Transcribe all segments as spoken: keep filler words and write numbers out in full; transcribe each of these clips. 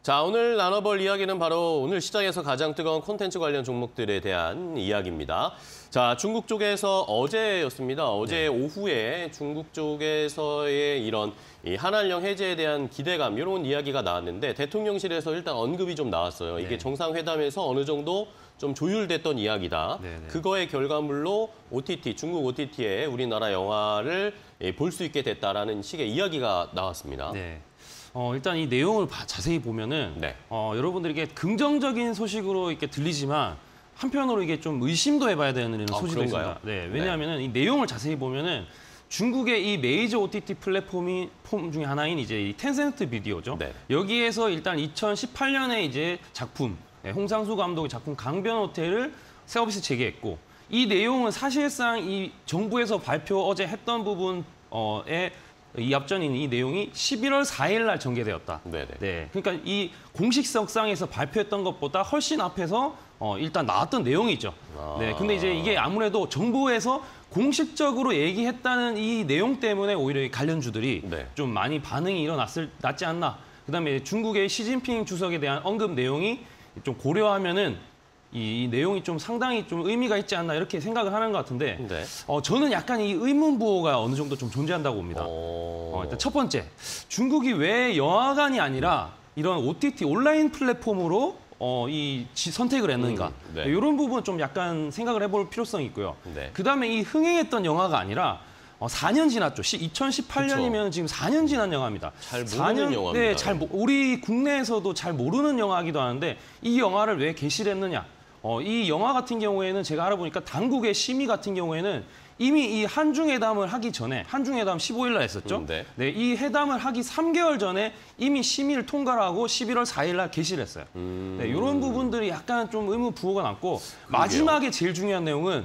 자, 오늘 나눠볼 이야기는 바로 오늘 시장에서 가장 뜨거운 콘텐츠 관련 종목들에 대한 이야기입니다. 자, 중국 쪽에서 어제였습니다. 어제 네. 오후에 중국 쪽에서의 이런 이 한한령 해제에 대한 기대감, 이런 이야기가 나왔는데 대통령실에서 일단 언급이 좀 나왔어요. 이게 네. 정상회담에서 어느 정도 좀 조율됐던 이야기다. 네네. 그거의 결과물로 오티티, 중국 오티티에 우리나라 영화를 볼 수 있게 됐다라는 식의 이야기가 나왔습니다. 네. 어, 일단 이 내용을 봐, 자세히 보면은 네. 어, 여러분들에게 긍정적인 소식으로 이렇게 들리지만 한편으로 이게 좀 의심도 해봐야 되는 이런 소식도 아, 있습니다. 네, 왜냐하면은 네. 이 내용을 자세히 보면은 중국의 이 메이저 오티티 플랫폼이 폼 중에 하나인 이제 이 텐센트 비디오죠. 네. 여기에서 일단 이천십팔 년에 이제 작품 네, 홍상수 감독의 작품 강변 호텔을 서비스 재개했고, 이 내용은 사실상 이 정부에서 발표 어제 했던 부분에 이 앞전인 이 내용이 십일월 사일 날 전개되었다. 네네. 네, 그러니까 이 공식성상에서 발표했던 것보다 훨씬 앞에서 어, 일단 나왔던 내용이죠. 아... 네, 근데 이제 이게 아무래도 정부에서 공식적으로 얘기했다는 이 내용 때문에 오히려 관련주들이 네. 좀 많이 반응이 일어났을 낫지 않나. 그다음에 중국의 시진핑 주석에 대한 언급 내용이 좀 고려하면은 이, 이 내용이 좀 상당히 좀 의미가 있지 않나 이렇게 생각을 하는 것 같은데 네. 어, 저는 약간 이 의문부호가 어느 정도 좀 존재한다고 봅니다. 어, 일단 첫 번째, 중국이 왜 영화관이 아니라 이런 오티티 온라인 플랫폼으로 어, 이 지, 선택을 했는가. 음, 네. 이런 부분 좀 약간 생각을 해볼 필요성이 있고요. 네. 그다음에 이 흥행했던 영화가 아니라 어, 사 년 지났죠. 이천십팔 년이면 그쵸. 지금 사 년 지난 영화입니다. 잘 모르는 영화입니다. 네, 잘 우리 국내에서도 잘 모르는 영화이기도 하는데 이 영화를 왜 게시를 했느냐. 어, 이 영화 같은 경우에는 제가 알아보니까 당국의 심의 같은 경우에는 이미 이 한중회담을 하기 전에, 한중회담 십오일 날 했었죠. 음, 네. 네, 이 회담을 하기 삼 개월 전에 이미 심의를 통과를 하고 십일월 사일 날 게시를 했어요. 음... 네, 이런 부분들이 약간 좀 의문부호가 남고 그러게요. 마지막에 제일 중요한 내용은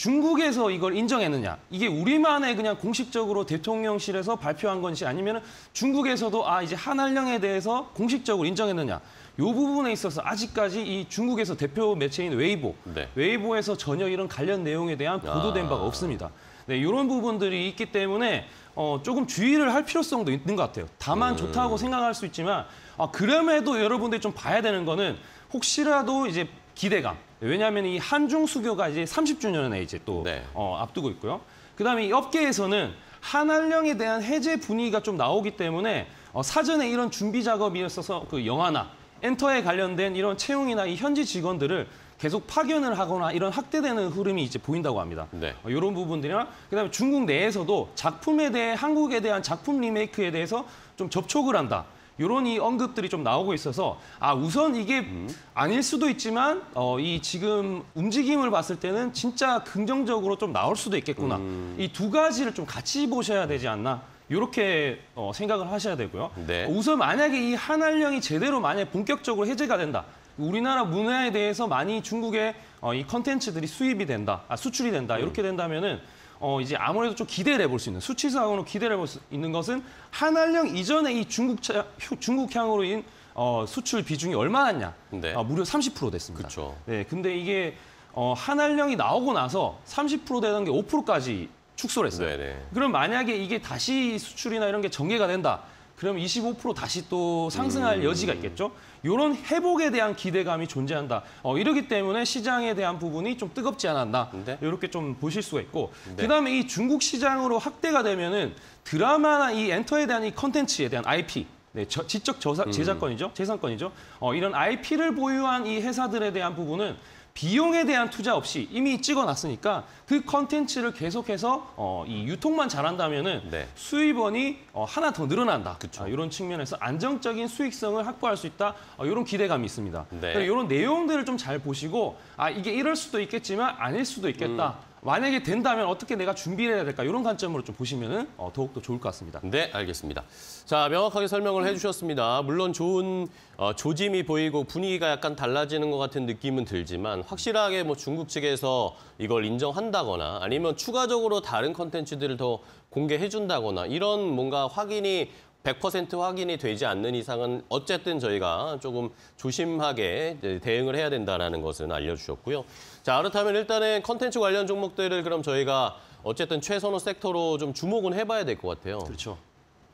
중국에서 이걸 인정했느냐. 이게 우리만의 그냥 공식적으로 대통령실에서 발표한 건지 아니면 중국에서도 아 이제 한한령에 대해서 공식적으로 인정했느냐. 이 부분에 있어서 아직까지 이 중국에서 대표 매체인 웨이보, 네. 웨이보에서 전혀 이런 관련 내용에 대한 보도된 바가 아... 없습니다. 네, 이런 부분들이 있기 때문에 어, 조금 주의를 할 필요성도 있는 것 같아요. 다만 음... 좋다고 생각할 수 있지만 아, 그럼에도 여러분들이 좀 봐야 되는 거는 혹시라도 이제 기대감. 왜냐하면 이 한중 수교가 이제 삼십 주년에 이제 또 네. 어, 앞두고 있고요. 그다음에 이 업계에서는 한한령에 대한 해제 분위기가 좀 나오기 때문에 어, 사전에 이런 준비 작업이 있어서 그 영화나 엔터에 관련된 이런 채용이나 이 현지 직원들을 계속 파견을 하거나 이런 확대되는 흐름이 이제 보인다고 합니다. 네. 어, 이런 부분들이나 그다음에 중국 내에서도 작품에 대해 한국에 대한 작품 리메이크에 대해서 좀 접촉을 한다. 이런 이 언급들이 좀 나오고 있어서 아 우선 이게 음. 아닐 수도 있지만 어, 이 지금 움직임을 봤을 때는 진짜 긍정적으로 좀 나올 수도 있겠구나. 음. 이 두 가지를 좀 같이 보셔야 되지 않나. 이렇게 어, 생각을 하셔야 되고요. 네. 우선 만약에 이 한한령이 제대로 만약 본격적으로 해제가 된다. 우리나라 문화에 대해서 많이 중국의 어, 이 컨텐츠들이 수입이 된다, 아, 수출이 된다. 이렇게 된다면은 어, 이제 아무래도 좀 기대를 해볼 수 있는, 수치상으로 기대를 해볼 수 있는 것은 한한령 이전에 이 중국차, 중국향으로인 어, 수출 비중이 얼마였냐? 네. 어, 무려 삼십 퍼센트 됐습니다. 그쵸. 네, 근데 이게 어, 한한령이 나오고 나서 삼십 퍼센트 되던 게 오 퍼센트까지 축소를 했어요. 네네. 그럼 만약에 이게 다시 수출이나 이런 게 전개가 된다. 그럼 이십오 퍼센트 다시 또 상승할 음... 여지가 있겠죠. 이런 회복에 대한 기대감이 존재한다. 어, 이러기 때문에 시장에 대한 부분이 좀 뜨겁지 않았나. 네? 이렇게 좀 보실 수가 있고. 네. 그다음에 이 중국 시장으로 확대가 되면은 드라마나 이 엔터에 대한 이 컨텐츠에 대한 아이피. 네, 저, 지적 저사, 제작권이죠. 음. 재산권이죠. 어, 이런 아이피를 보유한 이 회사들에 대한 부분은 비용에 대한 투자 없이 이미 찍어놨으니까 그 컨텐츠를 계속해서 어, 이 유통만 잘한다면은 네. 수입원이 어, 하나 더 늘어난다. 아, 이런 측면에서 안정적인 수익성을 확보할 수 있다. 어, 이런 기대감이 있습니다. 네. 이런 내용들을 좀 잘 보시고 아 이게 이럴 수도 있겠지만 아닐 수도 있겠다. 음. 만약에 된다면 어떻게 내가 준비를 해야 될까? 이런 관점으로 좀 보시면 어, 더욱더 좋을 것 같습니다. 네, 알겠습니다. 자, 명확하게 설명을 해주셨습니다. 물론 좋은 어, 조짐이 보이고 분위기가 약간 달라지는 것 같은 느낌은 들지만 확실하게 뭐 중국 측에서 이걸 인정한다거나 아니면 추가적으로 다른 컨텐츠들을 더 공개해준다거나 이런 뭔가 확인이 백 퍼센트 확인이 되지 않는 이상은 어쨌든 저희가 조금 조심하게 대응을 해야 된다는 것은 알려주셨고요. 자, 그렇다면 일단은 컨텐츠 관련 종목들을 그럼 저희가 어쨌든 최선호 섹터로 좀 주목은 해봐야 될 것 같아요. 그렇죠.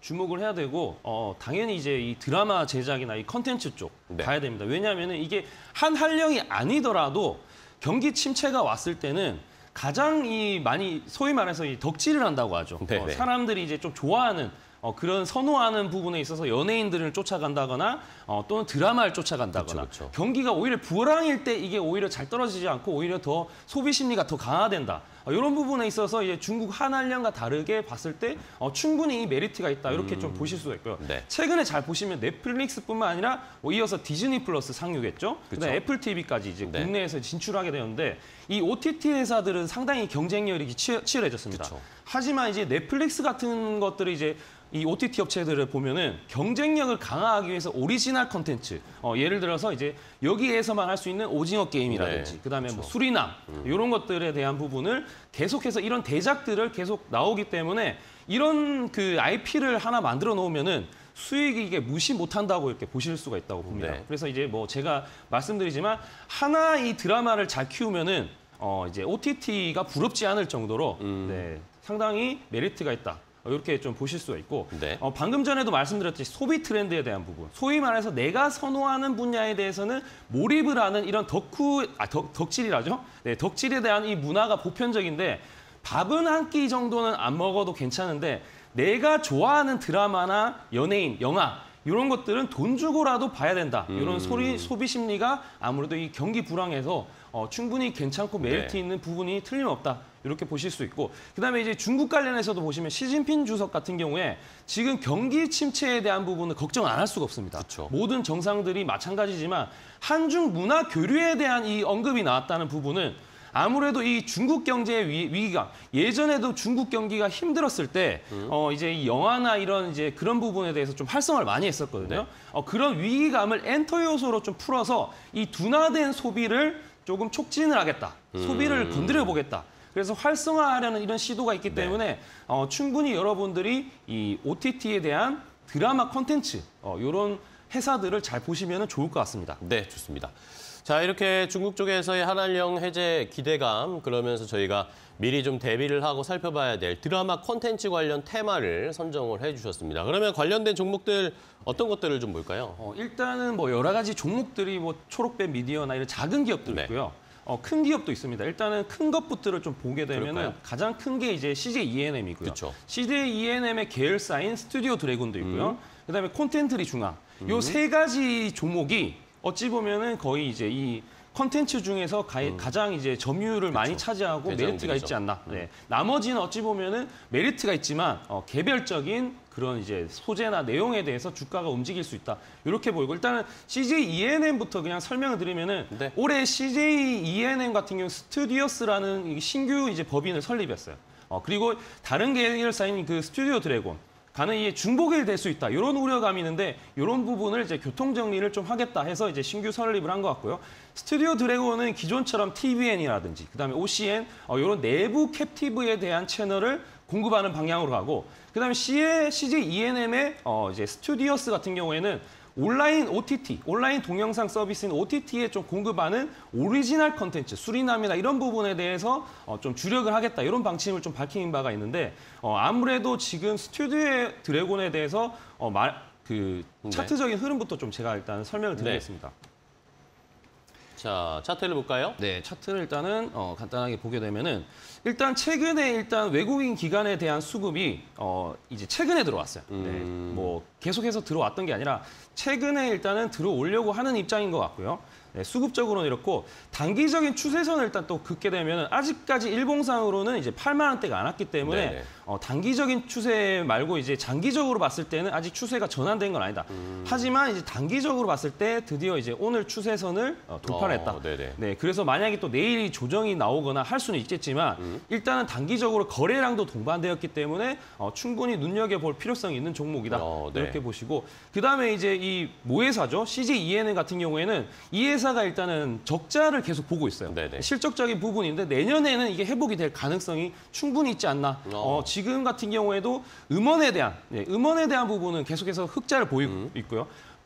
주목을 해야 되고 어, 당연히 이제 이 드라마 제작이나 이 컨텐츠 쪽 네. 봐야 됩니다. 왜냐하면 이게 한 한령이 아니더라도 경기 침체가 왔을 때는 가장 이 많이 소위 말해서 이 덕질을 한다고 하죠. 네, 어, 네. 사람들이 이제 좀 좋아하는 어, 그런 선호하는 부분에 있어서 연예인들을 쫓아간다거나 어, 또는 드라마를 쫓아간다거나 그쵸, 그쵸. 경기가 오히려 불황일 때 이게 오히려 잘 떨어지지 않고 오히려 더 소비 심리가 더 강화된다. 어, 이런 부분에 있어서 이제 중국 한한령과 다르게 봤을 때 어, 충분히 이 메리트가 있다. 이렇게 음. 좀 보실 수가 있고요. 네. 최근에 잘 보시면 넷플릭스뿐만 아니라 뭐 이어서 디즈니 플러스 상륙했죠. 그쵸. 그다음에 애플 티비까지 이제 네. 국내에서 진출하게 되었는데 이 오티티 회사들은 상당히 경쟁력이 치- 치열해졌습니다. 그쵸. 하지만 이제 넷플릭스 같은 것들이 이제 이 오티티 업체들을 보면은 경쟁력을 강화하기 위해서 오리지널 컨텐츠, 어, 예를 들어서 이제 여기에서만 할 수 있는 오징어 게임이라든지, 네, 그다음에 뭐 그렇죠. 수리남 이런 것들에 대한 부분을 계속해서 이런 대작들을 계속 나오기 때문에 이런 그 아이피를 하나 만들어 놓으면은 수익이 이게 무시 못한다고 이렇게 보실 수가 있다고 봅니다. 네. 그래서 이제 뭐 제가 말씀드리지만 하나 이 드라마를 잘 키우면은 어 이제 오티티가 부럽지 않을 정도로 음. 네, 상당히 메리트가 있다. 이렇게 좀 보실 수가 있고 네. 어, 방금 전에도 말씀드렸듯이 소비 트렌드에 대한 부분, 소위 말해서 내가 선호하는 분야에 대해서는 몰입을 하는 이런 덕후, 아, 덕, 덕질이라죠. 네, 덕질에 대한 이 문화가 보편적인데 밥은 한 끼 정도는 안 먹어도 괜찮은데 내가 좋아하는 드라마나 연예인, 영화 이런 것들은 돈 주고라도 봐야 된다. 이런 음. 소리, 소비 심리가 아무래도 이 경기 불황에서 어, 충분히 괜찮고 메리트 네. 있는 부분이 틀림없다. 이렇게 보실 수 있고 그다음에 이제 중국 관련해서도 보시면 시진핑 주석 같은 경우에 지금 경기 침체에 대한 부분은 걱정 안 할 수가 없습니다. 그쵸. 모든 정상들이 마찬가지지만 한중 문화 교류에 대한 이 언급이 나왔다는 부분은 아무래도 이 중국 경제의 위, 위기감 예전에도 중국 경기가 힘들었을 때 음. 어, 이제 이 영화나 이런 이제 그런 부분에 대해서 좀 활성화를 많이 했었거든요. 네. 어, 그런 위기감을 엔터 요소로 좀 풀어서 이 둔화된 소비를 조금 촉진을 하겠다. 소비를 음. 건드려 보겠다. 그래서 활성화하려는 이런 시도가 있기 네. 때문에 어, 충분히 여러분들이 이 오티티에 대한 드라마 콘텐츠 어, 이런 회사들을 잘 보시면 좋을 것 같습니다. 네, 좋습니다. 자, 이렇게 중국 쪽에서의 한한령 해제 기대감, 그러면서 저희가 미리 좀 대비를 하고 살펴봐야 될 드라마 콘텐츠 관련 테마를 선정을 해주셨습니다. 그러면 관련된 종목들 어떤 것들을 좀 볼까요? 어, 일단은 뭐 여러 가지 종목들이 뭐 초록빛 미디어나 이런 작은 기업들 네. 있고요. 어, 큰 기업도 있습니다. 일단은 큰 것부터를 좀 보게 되면은 그럴까요? 가장 큰 게 이제 씨제이 이엔엠이고요. 그쵸. 씨제이 이엔엠의 계열사인 스튜디오 드래곤도 있고요. 음. 그다음에 콘텐트리 중앙. 요 세 가지 종목이 어찌 보면은 거의 이제 이 컨텐츠 중에서 가, 가장 이제 점유율을 많이 차지하고 메리트가 대장들이죠. 있지 않나. 네. 나머지는 어찌 보면은 메리트가 있지만 어, 개별적인 그런 이제 소재나 내용에 대해서 주가가 움직일 수 있다. 이렇게 보이고 일단은 씨제이 이엔엠부터 그냥 설명을 드리면은 네. 올해 씨제이 이엔엠 같은 경우 스튜디오스라는 이 신규 이제 법인을 설립했어요. 어, 그리고 다른 계열사인 그 스튜디오 드래곤 가는 이게 중복일 될 수 있다. 이런 우려감이 있는데 이런 부분을 이제 교통 정리를 좀 하겠다 해서 이제 신규 설립을 한 것 같고요. 스튜디오 드래곤은 기존처럼 티비엔이라든지 그다음에 오씨엔 어, 이런 내부 캡티브에 대한 채널을 공급하는 방향으로 가고 그다음에 씨제이 이엔엠의 어, 이제 스튜디오스 같은 경우에는 온라인 오티티, 온라인 동영상 서비스인 오티티에 좀 공급하는 오리지널 컨텐츠, 수리남이나 이런 부분에 대해서 어, 좀 주력을 하겠다. 이런 방침을 좀 밝힌 바가 있는데 어, 아무래도 지금 스튜디오 드래곤에 대해서 어, 말, 그 네. 차트적인 흐름부터 좀 제가 일단 설명을 드리겠습니다. 자, 차트를 볼까요? 네, 차트를 일단은 어, 간단하게 보게 되면은 일단 최근에 일단 외국인 기관에 대한 수급이 어, 이제 최근에 들어왔어요. 음. 네, 뭐 계속해서 들어왔던 게 아니라 최근에 일단은 들어오려고 하는 입장인 것 같고요. 네, 수급적으로는 이렇고 단기적인 추세선을 일단 또 긋게 되면 아직까지 일봉상으로는 이제 팔만 원대가 안 왔기 때문에 네네. 어, 단기적인 추세 말고 이제 장기적으로 봤을 때는 아직 추세가 전환된 건 아니다. 음. 하지만 이제 단기적으로 봤을 때 드디어 이제 오늘 추세선을 어, 돌파를 했다. 어, 네네. 네, 그래서 만약에 또 내일 조정이 나오거나 할 수는 있겠지만 음. 일단은 단기적으로 거래량도 동반되었기 때문에 어, 충분히 눈여겨볼 필요성이 있는 종목이다. 어, 네. 이렇게 보시고 그다음에 이제 이 모회사죠. 씨제이 이엔엠 같은 경우에는 이 회사가 일단은 적자를 계속 보고 있어요. 네네. 실적적인 부분인데 내년에는 이게 회복이 될 가능성이 충분히 있지 않나. 어. 어, 지금 같은 경우에도 음원에 대한 네, 음원에 대한 부분은 계속해서 흑자를 보이고 음. 있고요.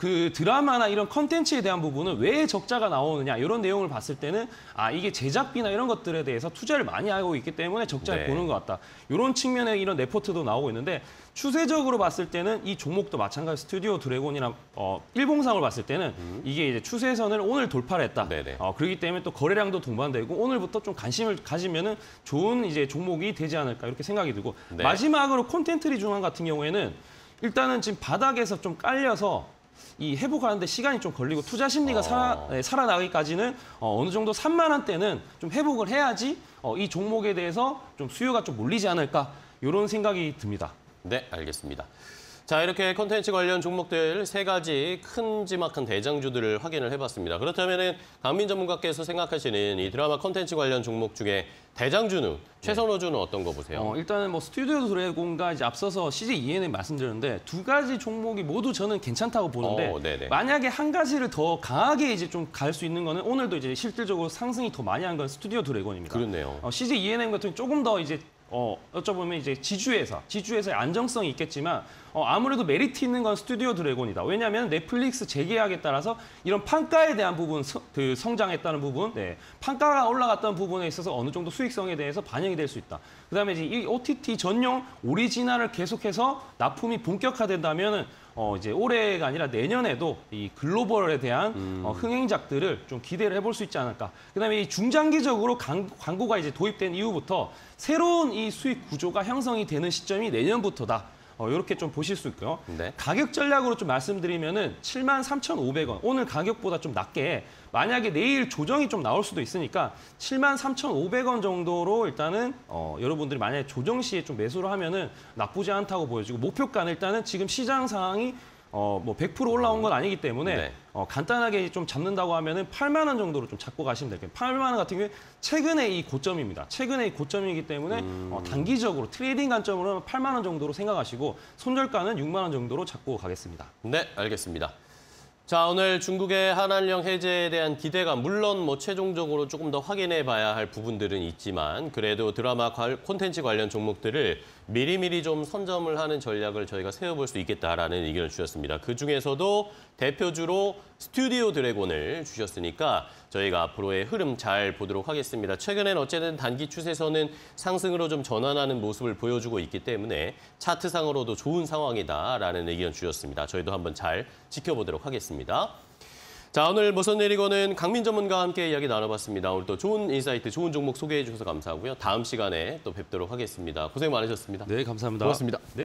그 드라마나 이런 컨텐츠에 대한 부분은 왜 적자가 나오느냐 이런 내용을 봤을 때는 아 이게 제작비나 이런 것들에 대해서 투자를 많이 하고 있기 때문에 적자를 네. 보는 것 같다. 이런 측면의 이런 레포트도 나오고 있는데 추세적으로 봤을 때는 이 종목도 마찬가지 스튜디오 드래곤이랑 어, 일봉상을 봤을 때는 음. 이게 이제 추세선을 오늘 돌파를 했다. 네네. 어, 그렇기 때문에 또 거래량도 동반되고 오늘부터 좀 관심을 가지면은 좋은 이제 종목이 되지 않을까 이렇게 생각이 들고 네. 마지막으로 콘텐츠 중앙 같은 경우에는 일단은 지금 바닥에서 좀 깔려서 이 회복하는데 시간이 좀 걸리고 투자 심리가 어. 살아, 네, 살아나기까지는 어, 어느 정도 삼만 원대는 좀 회복을 해야지 어, 이 종목에 대해서 좀 수요가 좀 몰리지 않을까 이런 생각이 듭니다. 네, 알겠습니다. 자, 이렇게 콘텐츠 관련 종목들 세 가지 큰지막한 대장주들을 확인을 해봤습니다. 그렇다면 강민 전문가께서 생각하시는 이 드라마 콘텐츠 관련 종목 중에 대장주는, 최선호주는 어떤 거 보세요? 어, 일단은 뭐 스튜디오 드래곤과 이제 앞서서 씨제이이엔엠 말씀드렸는데 두 가지 종목이 모두 저는 괜찮다고 보는데 어, 네네. 만약에 한 가지를 더 강하게 이제 좀 갈 수 있는 거는 오늘도 이제 실질적으로 상승이 더 많이 한 건 스튜디오 드래곤입니다. 그렇네요. 어, 씨제이이엔엠 같은 경우는 조금 더 이제 어, 어쩌보면 이제 지주회사, 지주회사의 안정성이 있겠지만 어, 아무래도 메리트 있는 건 스튜디오 드래곤이다. 왜냐하면 넷플릭스 재계약에 따라서 이런 판가에 대한 부분, 서, 그 성장했다는 부분, 네, 판가가 올라갔다는 부분에 있어서 어느 정도 수익성에 대해서 반영이 될 수 있다. 그다음에 이제 이 오티티 전용 오리지널을 계속해서 납품이 본격화된다면은 어, 이제 올해가 아니라 내년에도 이 글로벌에 대한 음. 어, 흥행작들을 좀 기대를 해볼 수 있지 않을까. 그다음에 이 중장기적으로 강, 광고가 이제 도입된 이후부터 새로운 이 수익 구조가 형성이 되는 시점이 내년부터다. 어, 이렇게 좀 보실 수 있고요. 네. 가격 전략으로 좀 말씀드리면은 칠만 삼천오백 원. 오늘 가격보다 좀 낮게 만약에 내일 조정이 좀 나올 수도 있으니까 칠만 삼천오백 원 정도로 일단은 어, 여러분들이 만약에 조정 시에 좀 매수를 하면은 나쁘지 않다고 보여지고 목표가는 일단은 지금 시장 상황이 어, 뭐 백 퍼센트 올라온 건 아니기 때문에 네. 어, 간단하게 좀 잡는다고 하면은 팔만 원 정도로 좀 잡고 가시면 될게요. 팔만 원 같은 경우에 최근에 이 고점입니다. 최근에 이 고점이기 때문에 음. 어, 단기적으로 트레이딩 관점으로는 팔만 원 정도로 생각하시고 손절가는 육만 원 정도로 잡고 가겠습니다. 네, 알겠습니다. 자, 오늘 중국의 한한령 해제에 대한 기대가 물론 뭐 최종적으로 조금 더 확인해 봐야 할 부분들은 있지만 그래도 드라마 관- 콘텐츠 관련 종목들을 미리미리 좀 선점을 하는 전략을 저희가 세워볼 수 있겠다라는 의견을 주셨습니다. 그중에서도 대표주로 스튜디오 드래곤을 주셨으니까 저희가 앞으로의 흐름 잘 보도록 하겠습니다. 최근엔 어쨌든 단기 추세선은 상승으로 좀 전환하는 모습을 보여주고 있기 때문에 차트상으로도 좋은 상황이다라는 의견 주셨습니다. 저희도 한번 잘 지켜보도록 하겠습니다. 자, 오늘 무슨 일이고는 강민 전문가와 함께 이야기 나눠봤습니다. 오늘 또 좋은 인사이트, 좋은 종목 소개해 주셔서 감사하고요. 다음 시간에 또 뵙도록 하겠습니다. 고생 많으셨습니다. 네, 감사합니다. 고맙습니다. 네.